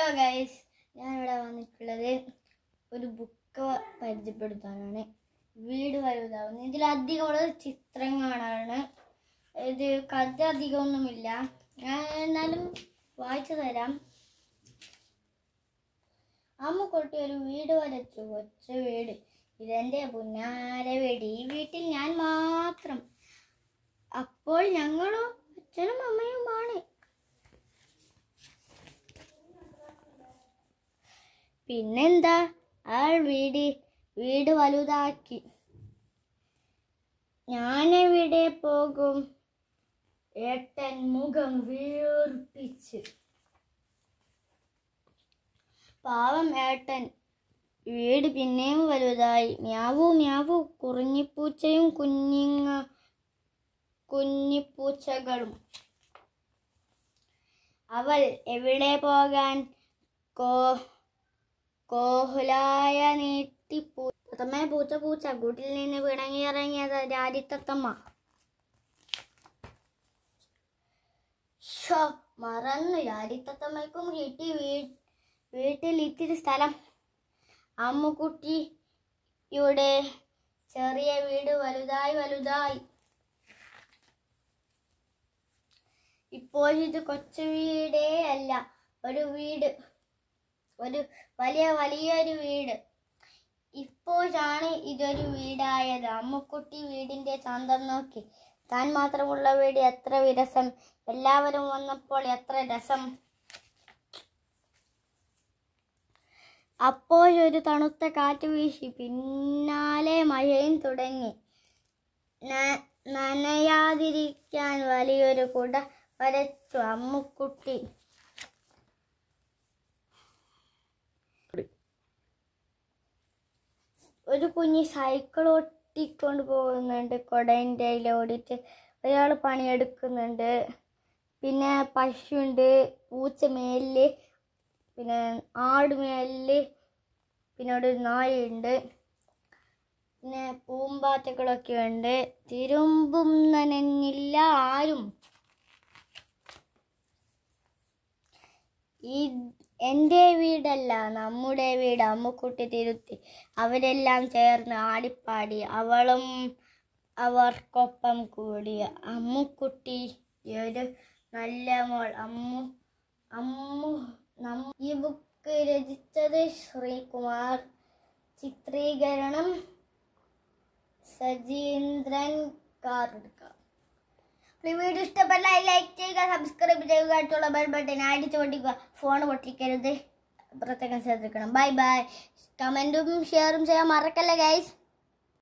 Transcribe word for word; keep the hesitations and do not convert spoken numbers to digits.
Hello guys, ഞാനിവിടെ വന്നിട്ടുള്ളത് ഒരു ബുക്ക് പരിചയപ്പെടുത്താനാണ്. വീട് വലുതാവുന്നത്. ഇതിലധികമുള്ളത് ചിത്രങ്ങളാണ്. ഇത് കഥ അധികമൊന്നുമില്ല, ഞാൻ എന്നാലും വായിച്ചു തരാം. അമ്മുക്കുട്ടി ഒരു വീട് വരച്ചു, കൊച്ച വീട്. ഇതെന്റെ പുന്നാര വീട്. ഈ വീട്ടിൽ ഞാൻ മാത്രം. അപ്പോൾ ഞങ്ങളോ അച്ഛനും അമ്മയുമാണ്. പിന്നെന്താ, ആ വീട് വീട് വലുതാക്കി. ഞാനെവിടെ പോകും? ഏട്ടൻ മുഖം വീർപ്പിച്ച്. പാവം ഏട്ടൻ. വീട് പിന്നെയും വലുതായി. മ്യാവൂ മ്യാവൂ. കുറിഞ്ഞിപ്പൂച്ചയും കുഞ്ഞിങ്ങ കുഞ്ഞിപ്പൂച്ചകളും. അവൾ എവിടെ പോകാൻ? കോ കോഹുലായ നീട്ടി പൂത്തമ്മ പൂച്ച പൂച്ച കൂട്ടിൽ നിന്ന് വിടങ്ങിയിറങ്ങിയത് രാജിത്തത്തമ്മ. ഷോ മറന്നു, രാജിത്തത്തമ്മയ്ക്കും കിട്ടി വീട്ടിൽ ഇത്തിരി സ്ഥലം. അമ്മുക്കുട്ടിയുടെ ചെറിയ വീട് വലുതായി വലുതായി. ഇപ്പോഴിത് കൊച്ചു വീടേ അല്ല, ഒരു വീട്, ഒരു വലിയ വലിയൊരു വീട്. ഇപ്പോഴാണ് ഇതൊരു വീടായത്. അമ്മുക്കുട്ടി വീടിന്റെ ചന്തം നോക്കി. താൻ മാത്രമുള്ള വീട് എത്ര വിരസം, എല്ലാവരും വന്നപ്പോൾ എത്ര രസം. അപ്പോഴൊരു തണുത്ത കാറ്റ് വീശി, പിന്നാലെ മഴയും തുടങ്ങി. നനയാതിരിക്കാൻ വലിയൊരു കുട വരച്ചു അമ്മുക്കുട്ടി. ഒരു കുഞ്ഞി സൈക്കിൾ ഓട്ടിക്കൊണ്ട് പോകുന്നുണ്ട്. കൊടേൻ്റെ ഓടിയിട്ട് ഒരാൾ പണിയെടുക്കുന്നുണ്ട്. പിന്നെ പശുണ്ട്, പൂച്ച മേലില്, പിന്നെ ആട് മേലില്, പിന്നെ ഒരു നായുണ്ട്, പിന്നെ പൂമ്പാറ്റകളൊക്കെ ഉണ്ട്. തിരുമ്പും നനഞ്ഞില്ല ആരും. ഈ എൻ്റെ വീടല്ല, നമ്മുടെ വീട്. അമ്മുക്കുട്ടി തിരുത്തി. അവരെല്ലാം ചേർന്ന് ആടിപ്പാടി. അവളും അവർക്കൊപ്പം കൂടി. അമ്മുക്കുട്ടി ഒരു നല്ല മോൾ. അമ്മു അമ്മു ഈ ബുക്ക് രചിച്ചത് ശ്രീകുമാർ. ചിത്രീകരണം സജീന്ദ്രൻ കാർഡ്ക. വീഡിയോ ഇഷ്ടപ്പെട്ടാൽ ലൈക്ക് ചെയ്യുക, സബ്സ്ക്രൈബ് ചെയ്യുക, അടുത്തുള്ള ബെൽ ബട്ടൺ അടിച്ചു പൊട്ടിക്കുക. ഫോൺ പൊട്ടിക്കരുത്, പ്രത്യേകം ശ്രദ്ധിക്കണം. Bye bye. കമൻറ്റും ഷെയറും ചെയ്യാൻ മറക്കല്ലേ ഗൈസ്.